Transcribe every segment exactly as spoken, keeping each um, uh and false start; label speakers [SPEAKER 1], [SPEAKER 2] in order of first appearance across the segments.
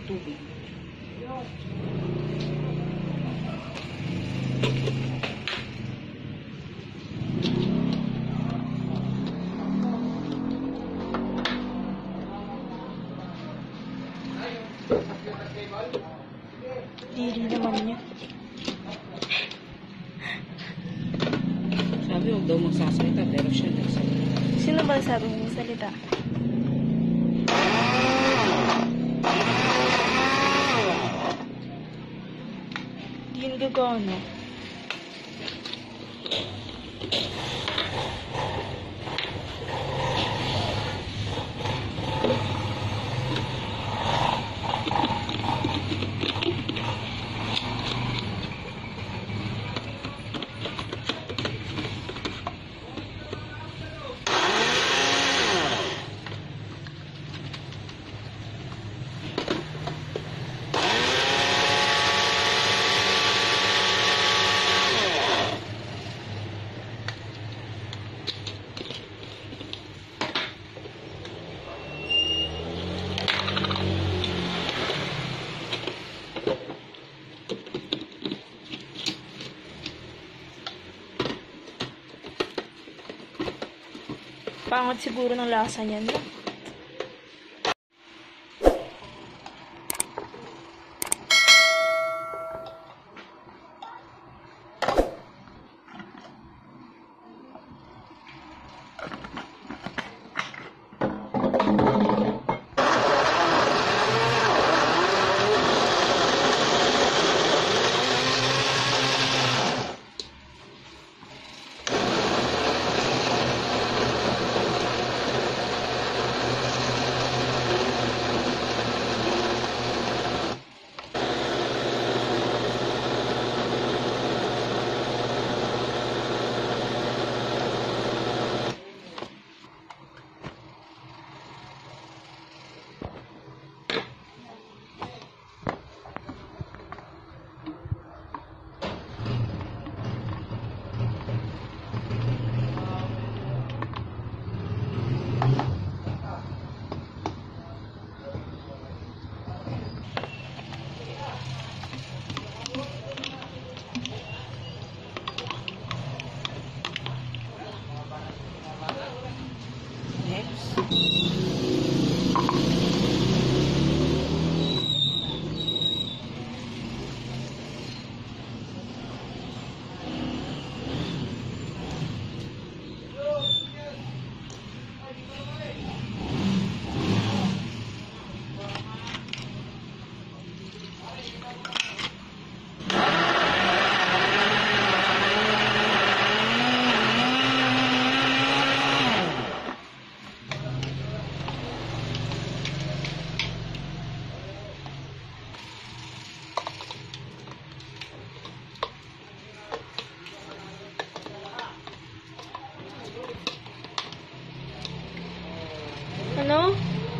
[SPEAKER 1] tubig.
[SPEAKER 2] Diri naman niya.
[SPEAKER 1] Sabi, huwag daw magsasalita, pero siya nagsalita.
[SPEAKER 2] Sino ba sabi mong salita? Yun gagano. Pangat siguro ng lasa niyan, no? Ano?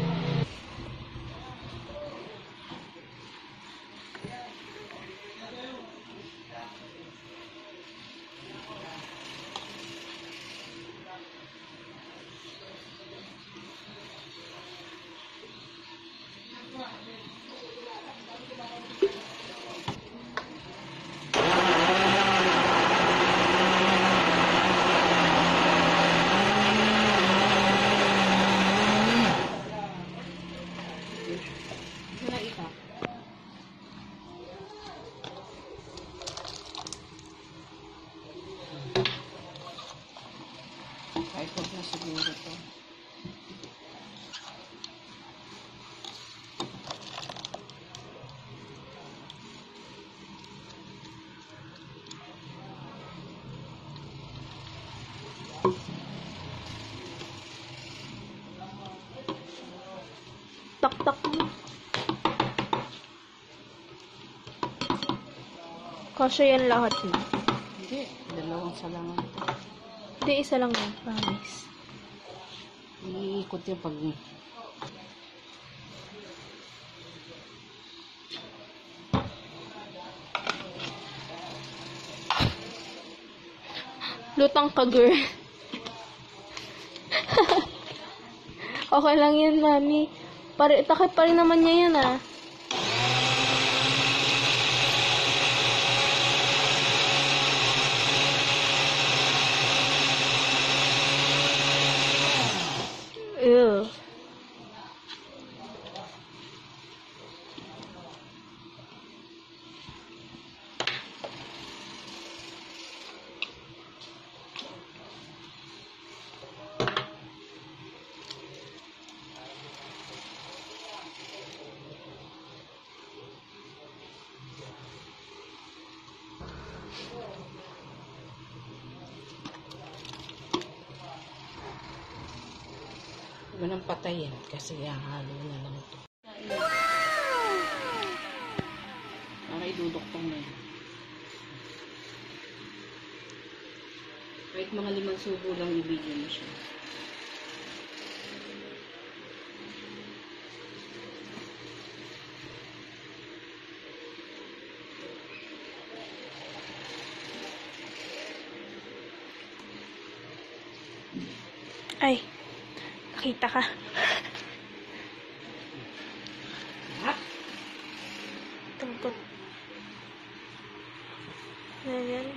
[SPEAKER 1] Kahit huwag na siguro to.
[SPEAKER 2] Tak-tak mo. Kasya yan lahat mo.
[SPEAKER 1] Hindi, dalawang salangan ito.
[SPEAKER 2] Hindi, isa lang yan. Promise.
[SPEAKER 1] Iikot yung pag...
[SPEAKER 2] Lutang ka, girl. Okay lang yan, mami. Pare, takip pa rin naman niya yan, ah.
[SPEAKER 1] Huwag mo nang patayin kasi halo na lang ito. Para iduduktong na yun. Kahit mga limang subo lang ibigay mo siya.
[SPEAKER 2] Ay, nakita ka.
[SPEAKER 1] Hap!
[SPEAKER 2] Tungkot. Ganyan.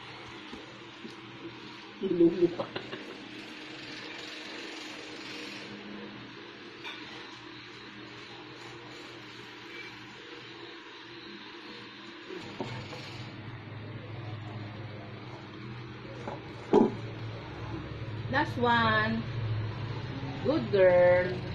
[SPEAKER 1] Lulu pa. Last one. Good girl.